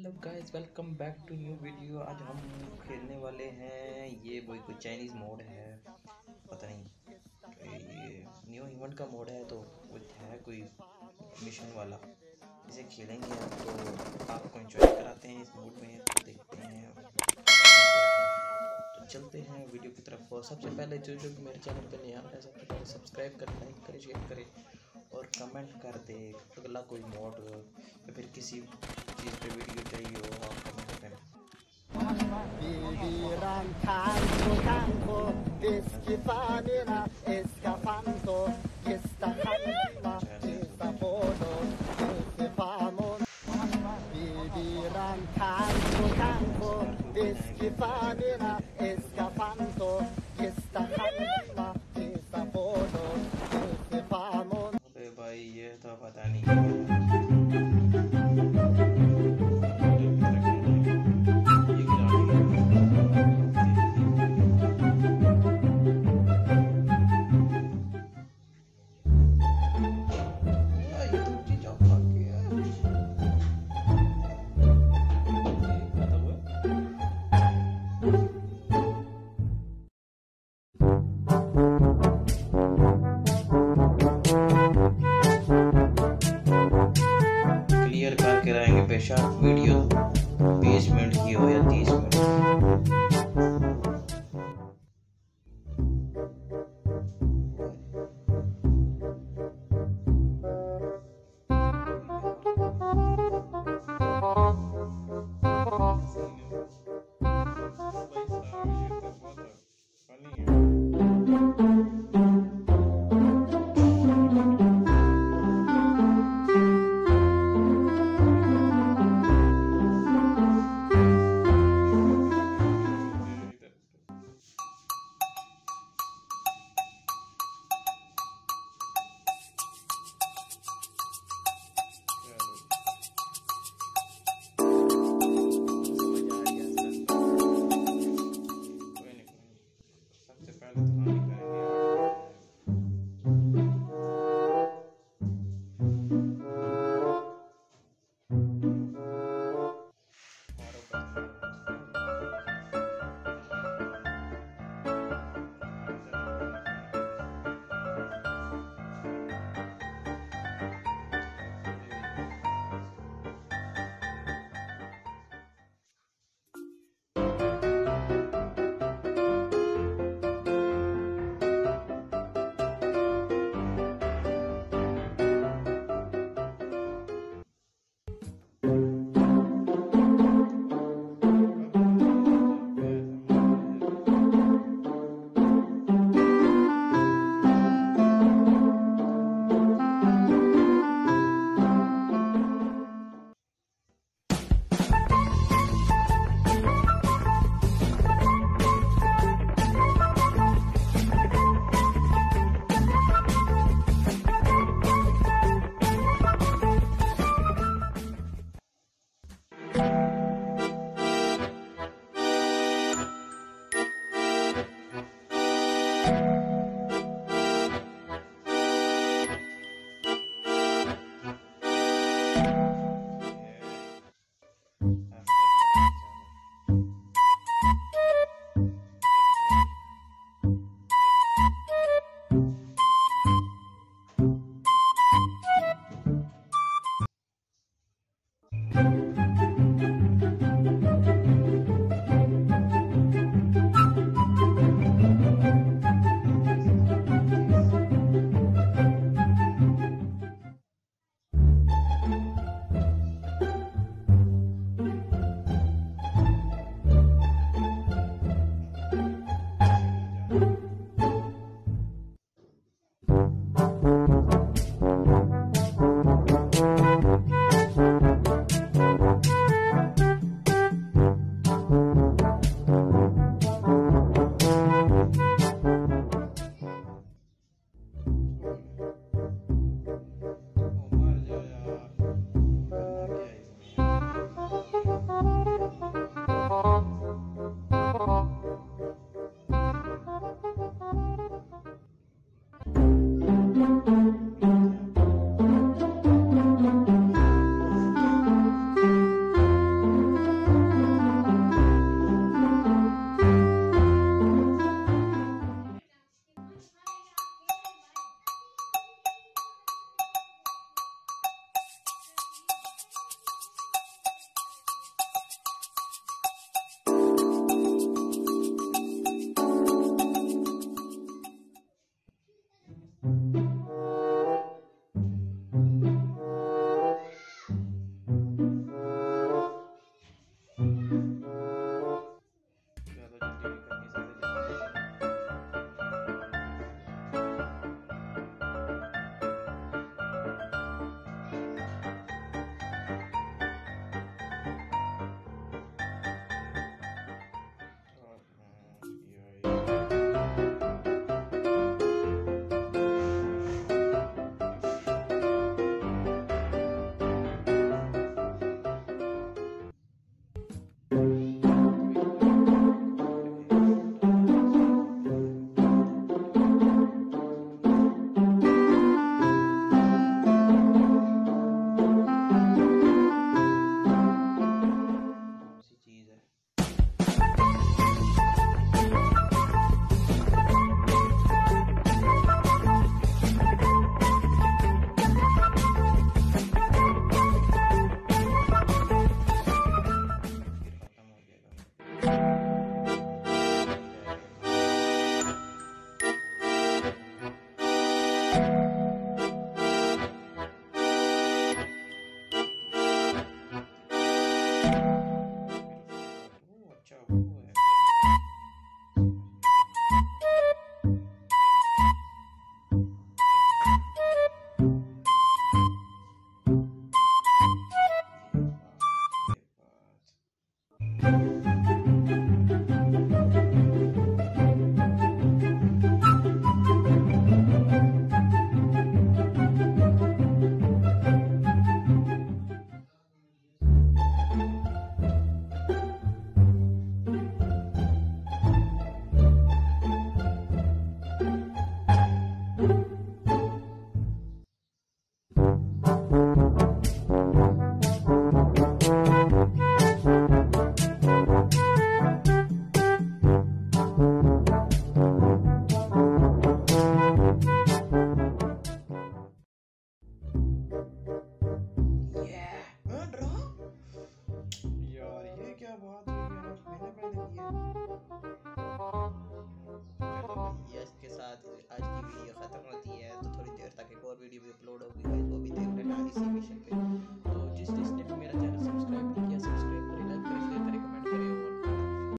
Hello guys, welcome back to new video. आज हम खेलने वाले हैं, ये कोई चाइनीज़ मोड है, पता नहीं ये न्यू इवेंट का मोड है, तो वो है कोई मिशन वाला। इसे खेलेंगे हम, तो आपको एंजॉय कराते हैं इस मोड में, तो देखते हैं तो चलते हैं वीडियो की तरफ। और सबसे पहले जो मेरे चैनल पर नया है, सबसे पहले सब्सक्राइब करें, लाइक करें, शेयर करें और कमेंट कर दे अगला कोई मोड या फिर किसी चीज़ पे वीडियो चाहिए हो, आप कमेंट करें। अरे भाई, ये तो पता नहीं क्लियर करके रहेंगे, बेशक वीडियो 20 मिनट की हो या 30 मिनट।